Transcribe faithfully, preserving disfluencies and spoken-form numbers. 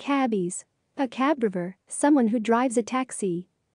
Cabbies. A cab driver, someone who drives a taxi.